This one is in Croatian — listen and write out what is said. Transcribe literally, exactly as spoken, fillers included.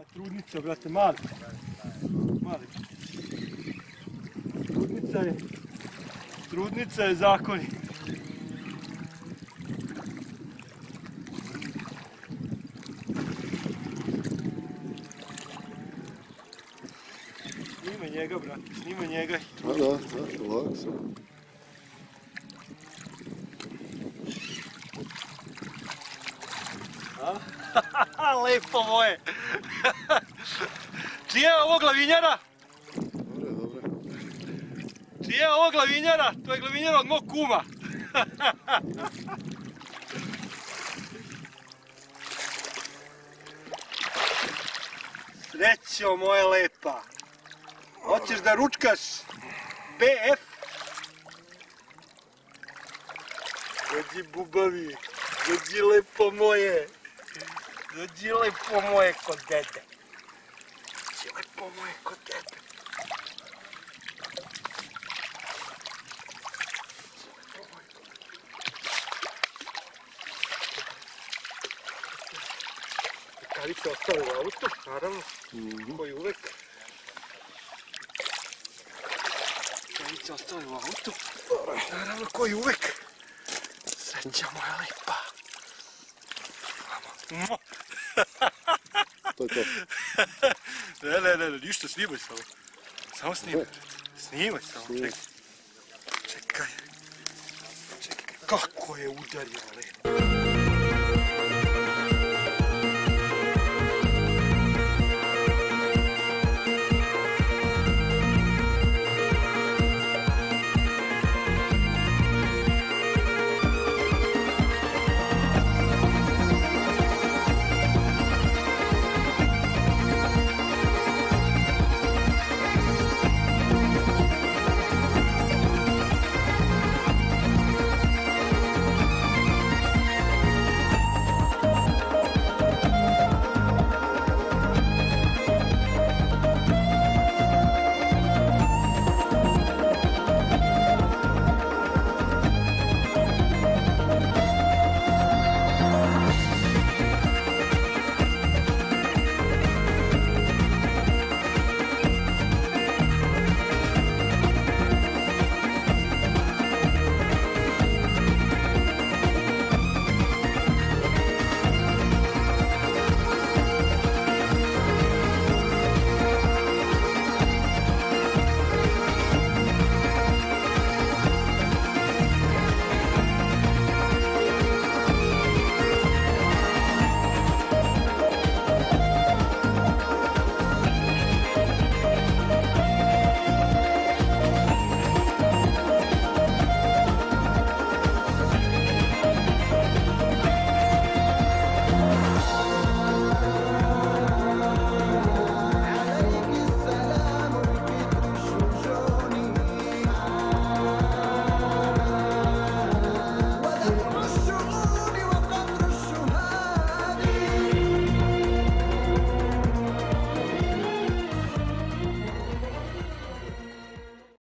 lepa trudnica, brate, mali. Mali. Trudnica je, trudnica je zakoni. Snimaj njega, brate, snimaj njega. A da, da, lako sam. Lepo moje. Čija je ovo glavinjara? Dobre, dobre. Čija je ovo glavinjara? To je glavinjara od mog kuma. Srećo moja lepa. Hoćeš da ručkaš B F? Dođi bubavi, dođi lepo moje. Dođi lepo moje kod dede. Dođi lepo moje kod dede. Pekarice ostale u autu, naravno, koji uvek. Pekarice ostale u autu, naravno, koji uvek. Sreća moja lepa. To je to. Ne, ne, ne, ništa, snimaj samo. Samo snimaj. Snimaj samo, čekaj. Čekaj. Čekaj, kako je udario, lepo.